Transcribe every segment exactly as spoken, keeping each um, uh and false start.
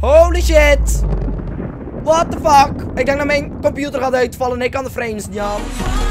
Holy shit! What the fuck? Ik denk dat mijn computer gaat uitvallen en ik kan de frames niet aan.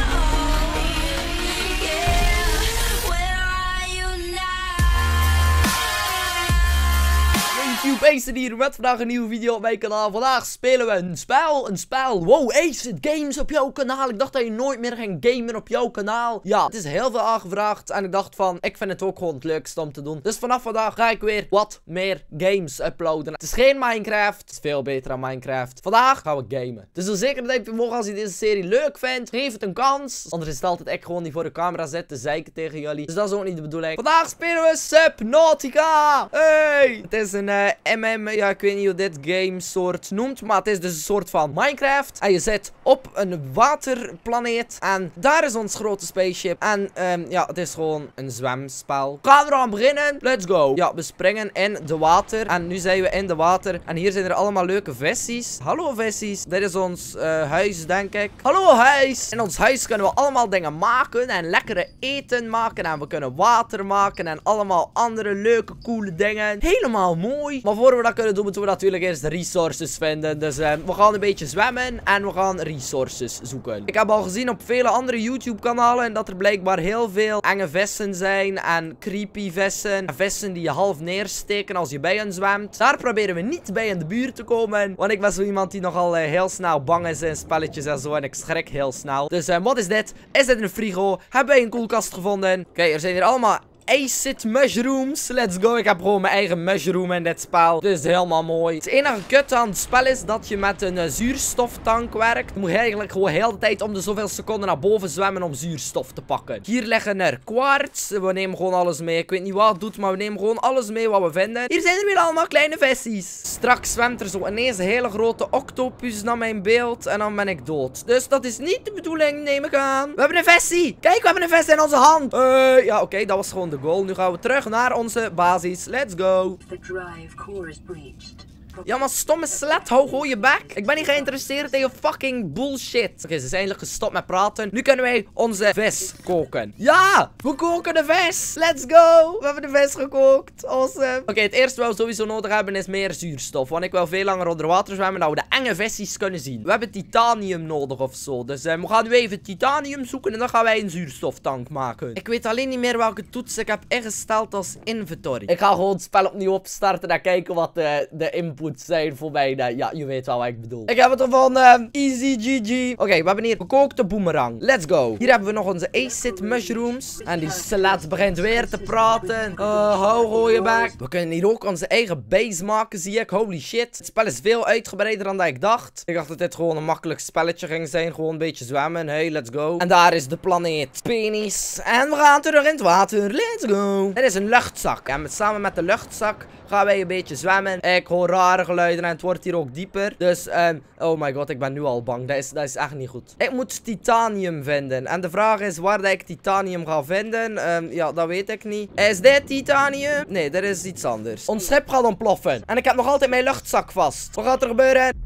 YouTube, Acid hier met vandaag een nieuwe video op mijn kanaal. Vandaag spelen we een spel, een spel. Wow, Acid Games op jouw kanaal. Ik dacht dat je nooit meer ging gamen op jouw kanaal. Ja, het is heel veel aangevraagd en ik dacht van, ik vind het ook gewoon het leukste om te doen. Dus vanaf vandaag ga ik weer wat meer games uploaden. Het is geen Minecraft, het is veel beter dan Minecraft. Vandaag gaan we gamen. Dus zo zeker dat je mogen als je deze serie leuk vindt, geef het een kans. Anders is het altijd ik gewoon die voor de camera zit te zeiken tegen jullie. Dus dat is ook niet de bedoeling. Vandaag spelen we Subnautica. Hey! Het is een uh, M M, ja, ik weet niet hoe dit game soort noemt, maar het is dus een soort van Minecraft. En je zit op een waterplaneet en daar is ons grote spaceship. En um, ja, het is gewoon een zwemspel. Gaan we eraan beginnen? Let's go. Ja, we springen in de water en nu zijn we in de water. En hier zijn er allemaal leuke visies. Hallo visies. Dit is ons uh, huis, denk ik. Hallo huis. In ons huis kunnen we allemaal dingen maken en lekkere eten maken. En we kunnen water maken en allemaal andere leuke, coole dingen. Helemaal mooi. Maar voor we dat kunnen doen, moeten we natuurlijk eerst resources vinden. Dus uh, we gaan een beetje zwemmen en we gaan resources zoeken. Ik heb al gezien op vele andere YouTube kanalen dat er blijkbaar heel veel enge vissen zijn. En creepy vissen. En vissen die je half neersteken als je bij hen zwemt. Daar proberen we niet bij in de buurt te komen. Want ik ben zo iemand die nogal uh, heel snel bang is in spelletjes en zo. En ik schrik heel snel. Dus uh, wat is dit? Is dit een frigo? Hebben wij een koelkast gevonden? Oké, okay, er zijn hier allemaal Acid mushrooms. Let's go. Ik heb gewoon mijn eigen mushroom in dit spel. Dit is helemaal mooi. Het enige kut aan het spel is dat je met een uh, zuurstoftank werkt. Je moet eigenlijk gewoon heel de tijd om de zoveel seconden naar boven zwemmen om zuurstof te pakken. Hier liggen er quartz. We nemen gewoon alles mee. Ik weet niet wat het doet, maar we nemen gewoon alles mee wat we vinden. Hier zijn er weer allemaal kleine vissies. Straks zwemt er zo ineens een hele grote octopus naar mijn beeld en dan ben ik dood. Dus dat is niet de bedoeling, neem ik aan. We hebben een vissie. Kijk, we hebben een vis in onze hand. Uh, ja, oké, okay, dat was gewoon de goal. Nu gaan we terug naar onze basis. Let's go. The drive core is breached. Ja, maar stomme slet, hou gewoon je bek. Ik ben niet geïnteresseerd in je fucking bullshit. Oké, okay, ze zijn eindelijk gestopt met praten. Nu kunnen wij onze vis koken. Ja, we koken de vis. Let's go. We hebben de vis gekookt. Awesome. Oké, okay, het eerste wat we sowieso nodig hebben is meer zuurstof. Want ik wil veel langer onder water zwemmen, dat we de enge visies kunnen zien. We hebben titanium nodig of zo. Dus uh, we gaan nu even titanium zoeken en dan gaan wij een zuurstoftank maken. Ik weet alleen niet meer welke toets ik heb ingesteld als inventory. Ik ga gewoon het spel opnieuw opstarten en kijken wat uh, de input zijn voor mij. Uh, ja, je weet wel wat ik bedoel. Ik heb het ervan. Uh, easy G G. Oké, okay, we hebben hier gekookte boomerang. Let's go. Hier hebben we nog onze acid mushrooms. En die slet begint weer te praten. Uh, hou gewoon je bek. We kunnen hier ook onze eigen base maken, zie ik. Holy shit. Het spel is veel uitgebreider dan dat ik dacht. Ik dacht dat dit gewoon een makkelijk spelletje ging zijn. Gewoon een beetje zwemmen. Hey, let's go. En daar is de planeet. Penis. En we gaan terug in het water. Let's go. Dit is een luchtzak. En met, samen met de luchtzak gaan wij een beetje zwemmen. Ik hoor rare geluiden en het wordt hier ook dieper. Dus, um, oh my god, ik ben nu al bang. Dat is, dat is echt niet goed. Ik moet titanium vinden. En de vraag is waar dat ik titanium ga vinden. Um, ja, dat weet ik niet. Is dit titanium? Nee, dat is iets anders. Ons schip gaat ontploffen. En ik heb nog altijd mijn luchtzak vast. Wat gaat er gebeuren?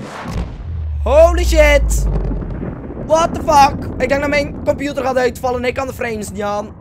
Holy shit! What the fuck? Ik denk dat mijn computer gaat uitvallen en ik kan de frames niet aan.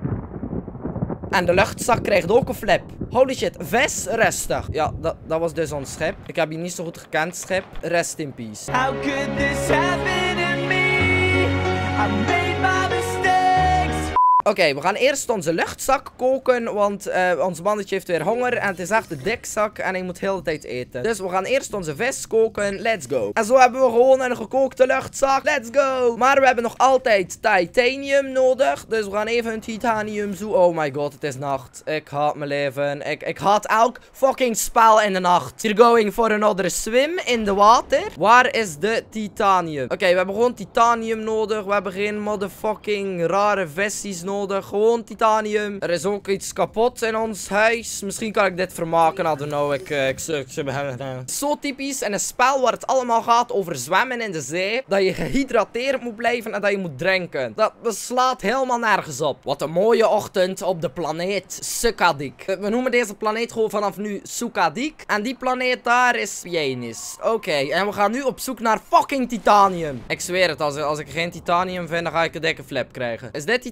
En de luchtzak krijgt ook een flip. Holy shit. Vis, rustig. Ja, dat, dat was dus ons schip. Ik heb je niet zo goed gekend, schip. Rest in peace. How could this happen to me? I made my mistakes. Oké, okay, we gaan eerst onze luchtzak koken, want uh, ons mannetje heeft weer honger en het is echt een dikzak en hij moet heel de tijd eten. Dus we gaan eerst onze vis koken, let's go. En zo hebben we gewoon een gekookte luchtzak, let's go. Maar we hebben nog altijd titanium nodig, dus we gaan even een titanium zoeken. Oh my god, het is nacht. Ik haat mijn leven. Ik, ik haat elk fucking spel in de nacht. We're going for another swim in de water. Waar is de titanium? Oké, okay, we hebben gewoon titanium nodig. We hebben geen motherfucking rare visies nodig. Nodig. Gewoon titanium. Er is ook iets kapot in ons huis. Misschien kan ik dit vermaken. I don't know. Ik, uh, ik, ik, ik, ik Zo typisch. En een spel waar het allemaal gaat over zwemmen in de zee. Dat je gehydrateerd moet blijven en dat je moet drinken. Dat, dat slaat helemaal nergens op. Wat een mooie ochtend op de planeet Sukadik. We noemen deze planeet gewoon vanaf nu Sukadik. En die planeet daar is Pienis. Oké. Okay. En we gaan nu op zoek naar fucking titanium. Ik zweer het. Als, als ik geen titanium vind, dan ga ik een dikke flip krijgen. Is dit titanium?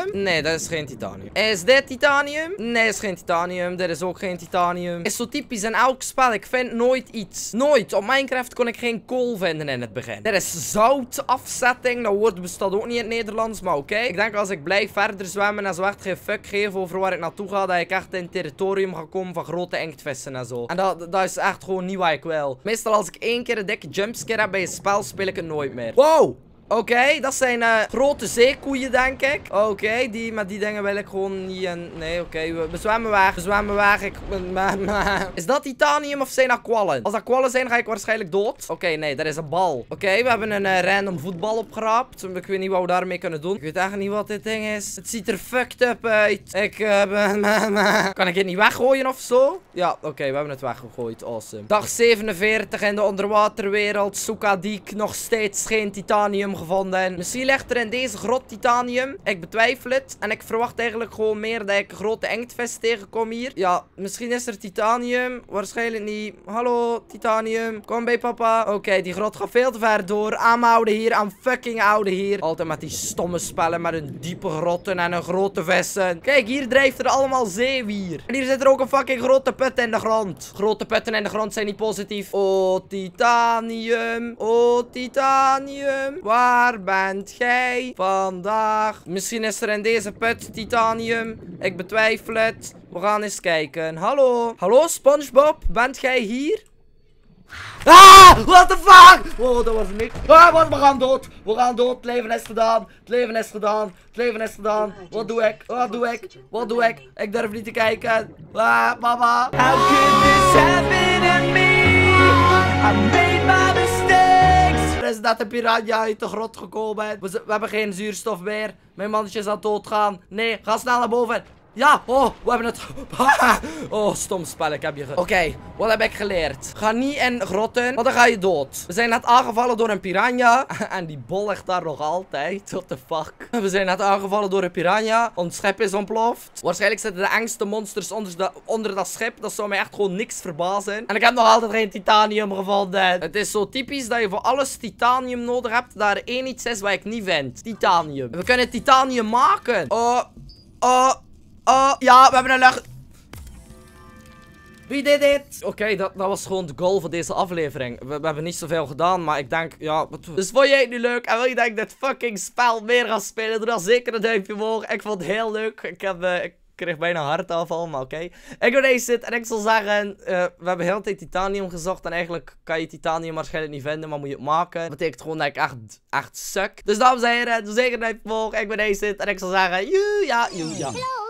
Nee, dat is geen titanium. Is dit titanium? Nee, dat is geen titanium. Dit is ook geen titanium. Is zo typisch in elk spel. Ik vind nooit iets. Nooit. Op Minecraft kon ik geen kool vinden in het begin. Dit is zoutafzetting. Dat woord bestaat ook niet in het Nederlands. Maar oké. Okay. Ik denk als ik blijf verder zwemmen en zo echt geen fuck geef over waar ik naartoe ga, dat ik echt in het territorium ga komen van grote inktvissen en zo. En dat, dat is echt gewoon niet wat ik wil. Meestal als ik één keer een dikke jumpscare heb bij een spel, speel ik het nooit meer. Wow! Oké, okay, dat zijn uh, grote zeekoeien, denk ik. Oké, okay, die, maar die dingen wil ik gewoon niet. En nee, oké, okay, we, we zwemmen weg. We zwemmen weg. Ik, ma, ma. Is dat titanium of zijn dat kwallen? Als dat kwallen zijn, ga ik waarschijnlijk dood. Oké, okay, nee, dat is een bal. Oké, okay, we hebben een uh, random voetbal opgeraapt. Ik weet niet wat we daarmee kunnen doen. Ik weet echt niet wat dit ding is. Het ziet er fucked up uit. Ik, uh, ma, ma. Kan ik het niet weggooien of zo? Ja, oké, okay, we hebben het weggegooid. Awesome. Dag zevenenveertig in de onderwaterwereld. Sukadik, nog steeds geen titanium gevonden. Misschien ligt er in deze grot titanium. Ik betwijfel het. En ik verwacht eigenlijk gewoon meer dat ik een grote inktvis tegenkom hier. Ja, misschien is er titanium. Waarschijnlijk niet. Hallo, titanium. Kom bij papa. Oké, okay, die grot gaat veel te ver door. Aanhouden hier. Aan fucking houden hier. Altijd met die stomme spellen met hun diepe grotten en een grote vissen. Kijk, hier drijft er allemaal zeewier. En hier zit er ook een fucking grote put in de grond. Grote putten in de grond zijn niet positief. Oh, titanium. Oh, titanium. Waar Waar bent jij vandaag? Misschien is er in deze put titanium. Ik betwijfel het. We gaan eens kijken. Hallo? Hallo SpongeBob? Bent jij hier? Ah! What the fuck? Oh, dat was niks. Ah, wat, we gaan dood. We gaan dood. Het leven is gedaan. Het leven is gedaan. Het leven is gedaan. Wat doe ik? Wat doe ik? Wat doe ik? Ik durf niet te kijken. Ah, mama. How could this happen to me? I made my mistakes. Er is net een piranha uit de grot gekomen. We, we hebben geen zuurstof meer. Mijn mannetje is aan het doodgaan. Nee, ga snel naar boven. Ja, oh, we hebben het. Oh, stom spel, ik heb je ge... Oké, okay, wat heb ik geleerd? Ga niet in grotten, want dan ga je dood. We zijn net aangevallen door een piranha. En die bol ligt daar nog altijd. What the fuck? We zijn net aangevallen door een piranha. Ons schip is ontploft. Waarschijnlijk zitten de engste monsters onder, de, onder dat schip. Dat zou mij echt gewoon niks verbazen. En ik heb nog altijd geen titanium gevonden. Het is zo typisch dat je voor alles titanium nodig hebt. Dat er één iets is wat ik niet vind. Titanium. We kunnen titanium maken. Oh, oh. Oh, ja, we hebben een lucht. Wie deed dit? Oké, okay, dat, dat was gewoon de goal van deze aflevering. We, we hebben niet zoveel gedaan, maar ik denk, ja... Wat... Dus vond jij het nu leuk? En wil je dat ik dit fucking spel meer ga spelen? Doe dan zeker een duimpje omhoog. Ik vond het heel leuk. Ik heb... Uh, ik kreeg bijna hartaanval, maar oké. Okay. Ik ben deze zit en ik zal zeggen, uh, we hebben heel de tijd titanium gezocht en eigenlijk kan je titanium waarschijnlijk niet vinden, maar moet je het maken. Dat betekent gewoon dat ik echt, echt suk. Dus dames en heren, doe zeker een duimpje omhoog. Ik ben deze zit en ik zal zeggen, joe, ja, joe, ja.